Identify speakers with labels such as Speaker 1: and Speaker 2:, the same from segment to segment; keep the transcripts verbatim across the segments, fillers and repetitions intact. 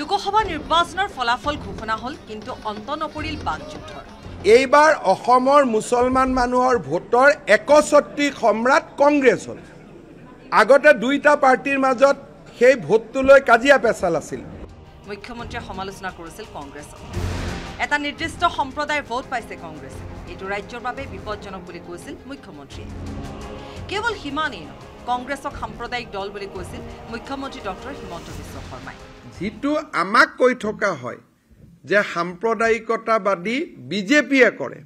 Speaker 1: লোকসভা নিৰ্বাচনৰ ফলাফল ঘোষণা হ'ল কিন্তু অন্ত নপৰিল বাকযুদ্ধৰ
Speaker 2: এইবাৰ অসমৰ মুছলমান মানুহৰ ভোটৰ একচ্ছত্ৰিশ সম্ৰাট কংগ্ৰেছ হ'ল আগতে দুইটা পাৰ্টিৰ মাজত সেই ভোটটোলৈ কাজিয়া পেচাল আছিল
Speaker 1: মুখ্যমন্ত্ৰীয়ে সমালোচনা কৰিছিল কংগ্ৰেছক এটা নিৰ্দিষ্ট সম্প্ৰদায়ৰ ভোট পাইছে কংগ্ৰেছে এইটো ৰাজ্যৰ বাবে বিপদজনক বুলি কৈছিল মুখ্যমন্ত্ৰীয়ে কেৱল সিমানেই নহয় কংগ্ৰেছক সাম্প্ৰদায়িক দল বুলি কৈছিল মুখ্যমন্ত্ৰী ডক্টৰ হিমন্ত বিশ্ব শৰ্মাই
Speaker 2: যিটো আমাক কৈ থকা হয় যে সাম্প্ৰদায়িকতাবাদী বিজেপিয়ে কৰে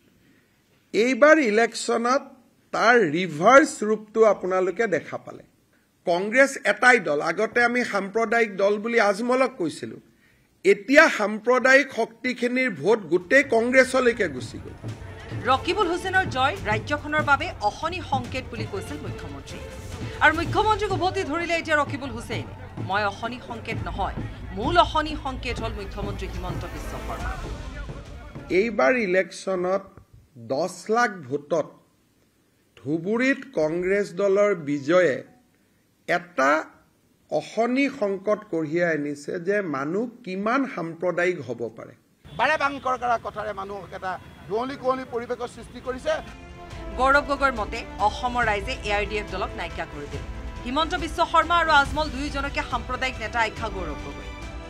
Speaker 2: এইবাৰ ইলেকশ্যনত তাৰ ৰিভাৰ্স ৰূপটো আপোনালোকে দেখা পালে কংগ্ৰেছ এটাই দল আগতে আমি সাম্প্ৰদায়িক দল বুলি আজমলক কৈছিলোঁ এতিয়া সাম্প্ৰদায়িক শক্তিখিনিৰ ভোট গোটেই কংগ্ৰেছলৈকে গুচি গ'ল
Speaker 1: ৰকিবুল হুছেইনৰ জয় ৰাজ্যখনৰ বাবে অশনি সংকেত বুলি কৈছিল মুখ্যমন্ত্ৰী আৰু মুখ্যমন্ত্ৰীক উভতি ধৰিলে এতিয়া ৰকিবুল হুছেইন মই অশনি সংকেত নহয় মূল অশনি সংকেত হ'ল মুখ্যমন্ত্ৰী হিমন্ত বিশ্ব শৰ্মা
Speaker 2: এইবাৰ ইলেকশ্যনত দহ লাখ ভোটত ধুবুৰীত কংগ্ৰেছ দলৰ বিজয়ে এটা অশনি সংকট কঢ়িয়াই আনিছে যে মানুহ কিমান সাম্প্ৰদায়িক হ'ব পাৰে
Speaker 3: বাৰে বাংকৰ কৰা কথাৰে মানুহ এটা দুৱনি কুৱনি পৰিৱেশৰ সৃষ্টি কৰিছে
Speaker 1: গৌৰৱ গগৈৰ মতে অসমৰ ৰাইজে এ আই ডি এফ দলক নাইকিয়া কৰি দিলে হিমন্ত বিশ্ব শৰ্মা আৰু আজমল দুয়োজনকে সাম্প্ৰদায়িক নেতা আখ্যা গৌৰৱ গগৈ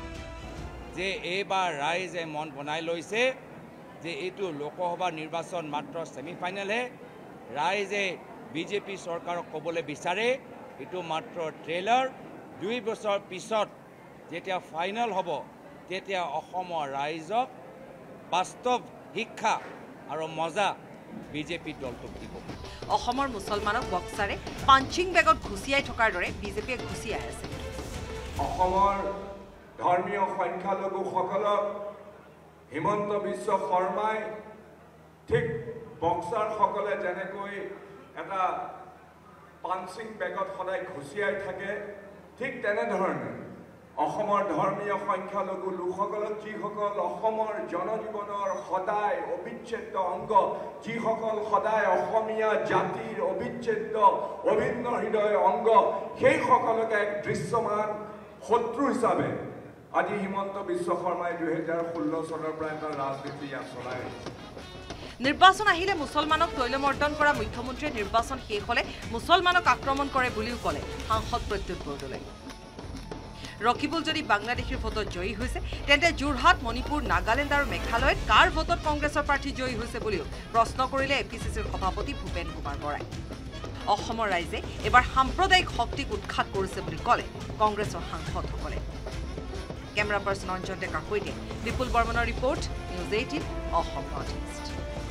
Speaker 4: যে এইবাৰ ৰাইজে মন বনাই লৈছে যে এইটো লোকসভা নিৰ্বাচন মাত্ৰ ছেমিফাইনেলহে ৰাইজে বিজেপি চৰকাৰক ক'বলৈ বিচাৰে এইটো মাত্ৰ ট্ৰেইলাৰ দুই বছৰ পিছত যেতিয়া ফাইনেল হ'ব তেতিয়া অসমৰ ৰাইজক বাস্তৱ শিক্ষা আৰু মজা বিজেপি দলটোক দিব
Speaker 1: অসমৰ মুছলমানক বক্সাৰে পাঞ্চিং বেগত ঘুচিয়াই থকাৰ দৰে বিজেপিয়ে ঘুচিয়াই আছে
Speaker 5: অসমৰ ধৰ্মীয় সংখ্যালঘুসকলক হিমন্ত বিশ্ব শৰ্মাই ঠিক বক্সাৰসকলে যেনেকৈ এটা পাঞ্চিং বেগত সদায় ঘুচিয়াই থাকে ঠিক তেনেধৰণে অসমৰ ধৰ্মীয় সংখ্যালঘু লোকসকলক যিসকল অসমৰ জনজীৱনৰ সদায় অবিচ্ছেদ্য অংগ যিসকল সদায় অসমীয়া জাতিৰ অবিচ্ছেদ্য অভিন্ন হৃদয় অংগ সেইসকলকে এক দৃশ্যমান শত্ৰু হিচাপে আজি হিমন্ত বিশ্ব শৰ্মাই দুহেজাৰ ষোল্ল চনৰ পৰা এটা ৰাজনীতি চলাই
Speaker 1: নিৰ্বাচন আহিলে মুছলমানক তৈলমৰ্দন কৰা মুখ্যমন্ত্ৰীয়ে নিৰ্বাচন শেষ হ'লে মুছলমানক আক্ৰমণ কৰে বুলিও ক'লে সাংসদ প্ৰত্যুত বৰদলৈ ৰকিবুল যদি বাংলাদেশীৰ ভোটত জয়ী হৈছে তেন্তে যোৰহাট মণিপুৰ নাগালেণ্ড আৰু মেঘালয়ত কাৰ ভোটত কংগ্ৰেছৰ প্ৰাৰ্থী জয়ী হৈছে বুলিও প্ৰশ্ন কৰিলে এ পি চি চিৰ সভাপতি ভূপেন কুমাৰ বৰাই অসমৰ ৰাইজে এবাৰ সাম্প্ৰদায়িক শক্তিক উৎখাত কৰিছে বুলি ক'লে কংগ্ৰেছৰ সাংসদসকলে কেমেৰা পাৰ্চন অঞ্জন ডেকাৰ সৈতে বিপুল বৰ্মনৰ report news eighteen Assam north east